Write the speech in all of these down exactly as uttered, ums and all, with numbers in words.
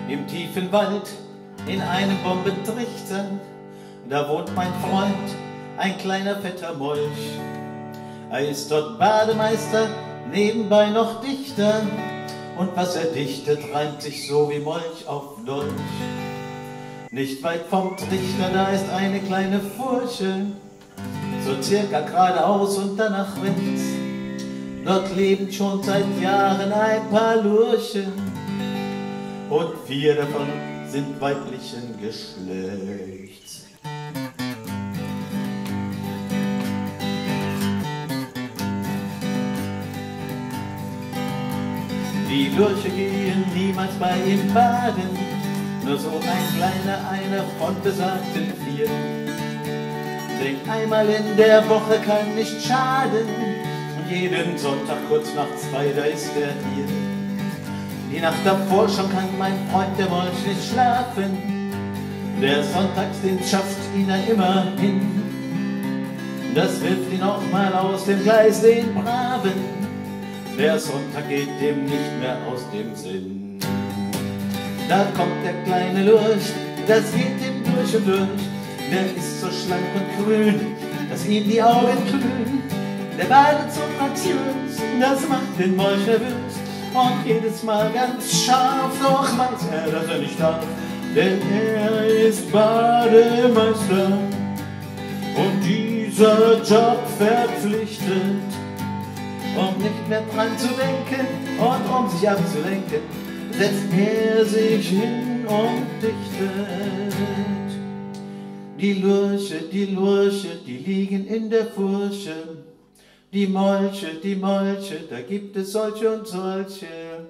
im tiefen Wald, in einem Bombentrichter, da wohnt mein Freund, ein kleiner fetter Molch. Er ist dort Bademeister, nebenbei noch Dichter, und was er dichtet, reimt sich so wie Molch auf Dolch. Nicht weit vom Trichter, da ist eine kleine Furche, so circa geradeaus und danach rechts. Dort leben schon seit Jahren ein paar Lurchen, und vier davon sind weiblichen Geschlechts. Die Lurche gehen niemals bei ihm baden, nur so ein kleiner einer von besagten vier. Denk einmal in der Woche kann nicht schaden, und jeden Sonntag kurz nach zwei, da ist er hier. Die Nacht davor schon kann mein Freund der Molch nicht schlafen, der Sonntagsdienst schafft ihn ja immerhin. Das wirft ihn auch mal aus dem Gleis, den Braven, der Sonntag geht dem nicht mehr aus dem Sinn. Da kommt der kleine Lurch, das geht ihm durch und durch, der ist so schlank und grün, dass ihm die Augen glühen. Der badet so graziös, das macht den Molch nervös, und jedes Mal ganz scharf, doch weiß er, dass er nicht darf, denn er ist Bademeister und dieser Job verpflichtet. Um nicht mehr dran zu denken und um sich abzulenken, setzt er sich hin und dichtet. Die Lurche, die Lurche, die liegen in der Furche. Die Molche, die Molche, da gibt es solche und solche.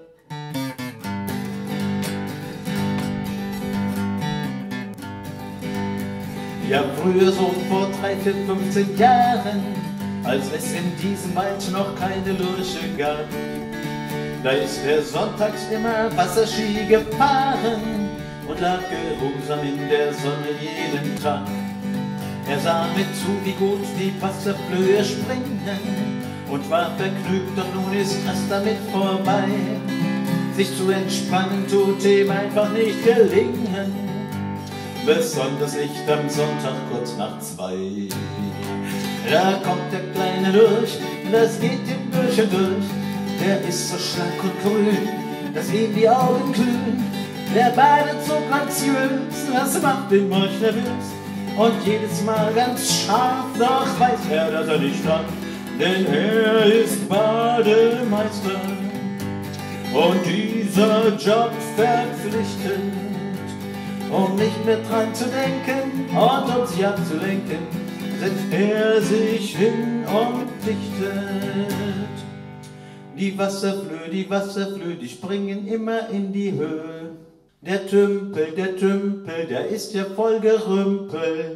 Ja, früher so vor drei, vier, fünfzehn Jahren, als es in diesem Wald noch keine Lurche gab, da ist er sonntags immer Wasserski gefahren und lag geruhsam in der Sonne jeden Tag. Er sah mit zu, wie gut die Wasserflöhe springen, und war vergnügt, doch nun ist das damit vorbei. Sich zu entspannen tut ihm einfach nicht gelingen, besonders nicht am Sonntag kurz nach zwei. Da kommt der kleine Lurch, das geht ihm durch und durch, der ist so schlank und grün, dass ihm die Augen glühen. Der badet so graziös, das macht den Molch nervös, und jedes Mal ganz scharf, doch weiß er, dass er nicht darf, denn er ist Bademeister und dieser Job verpflichtet. Um nicht mehr dran zu denken und um sich abzulenken, setzt er sich hin und dichtet. Die Wasserflöhe, die Wasserflöhe, die springen immer in die Höhe. Der Tümpel, der Tümpel, der ist ja voll Gerümpel.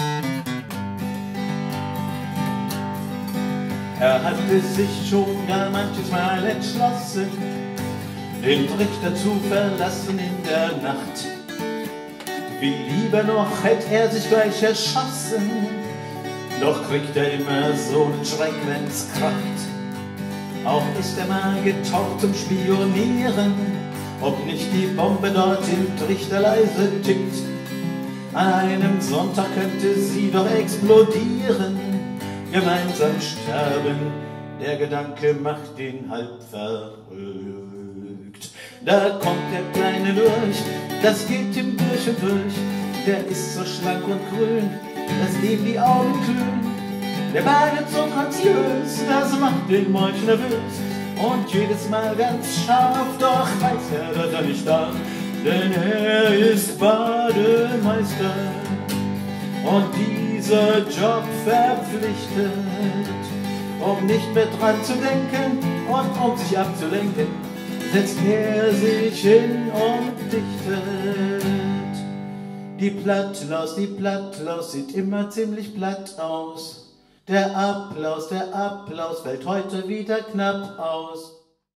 Er hatte sich schon gar manches Mal entschlossen, den Trichter zu verlassen in der Nacht. Wie lieber noch hätte er sich gleich erschossen, doch kriegt er immer so einen Schreck, wenn's kracht. Auch ist er mal getaucht zum Spionieren, ob nicht die Bombe dort im Trichter leise tickt. An einem Sonntag könnte sie doch explodieren, gemeinsam sterben, der Gedanke macht ihn halb verrückt. Da kommt der kleine Lurch, das geht ihm durch und durch, der ist so schlank und grün, dass ihm die Augen glühen. Der badet so graziös, das macht den Molch nervös, und jedes Mal ganz scharf, doch weiß er, dass er nicht darf, denn er ist Bademeister und dieser Job verpflichtet. Um nicht mehr dran zu denken und um sich abzulenken, setzt er sich hin und dichtet. Die Plattlaus, die Plattlaus sieht immer ziemlich platt aus. Der Applaus, der Applaus fällt heute wieder knapp aus.